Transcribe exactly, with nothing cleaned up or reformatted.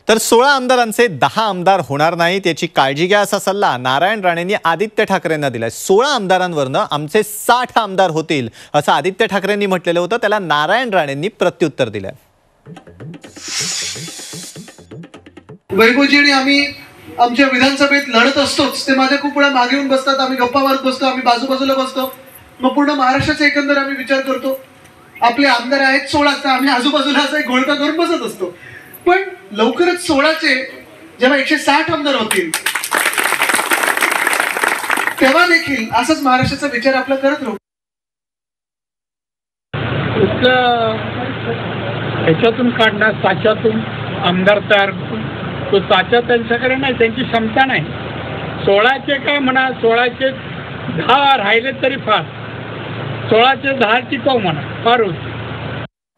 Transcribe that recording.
तर सोळा आमदारांचे दहा आमदार होणार नाहीत याची काळजी घ्या असा सल्ला नारायण राणेंनी आदित्य ठाकरेंना दिलाय। सोळा आमदारांवरनं आमचे साठ आमदार होतील असं आदित्य ठाकरेंनी म्हटलेलं होतं, त्याला नारायण राणेंनी प्रत्युत्तर दिलंय। वैभवजी आणि आम्ही आमच्या विधानसभेत लढत असतोच, ते माझ्या खूप वेळा मागे येऊन बसतात, आम्ही गप्पा मारत बसतो, आम्ही बाजूबाजूला बसतो, मग पूर्ण महाराष्ट्राचा एकंदर आम्ही विचार करतो। आपले आमदार आहेत सोळा, आम्ही आजूबाजूला असा एक घोळका करून बसत असतो, पण लवकरच सोळाचे जेव्हा एकशे साठ आमदार होतील तेव्हा देखील असंच महाराष्ट्राचा विचार आपला करत राहू। ह्याच्यातून काढणार साच्यातून आमदार तयार, तो साचा त्यांच्याकडे नाही, त्यांची क्षमता नाही। सोळाचे काय म्हणा, सोळाचे दहा राहिले तरी फार, सोळाचे दहा टिकव म्हणा फार होते।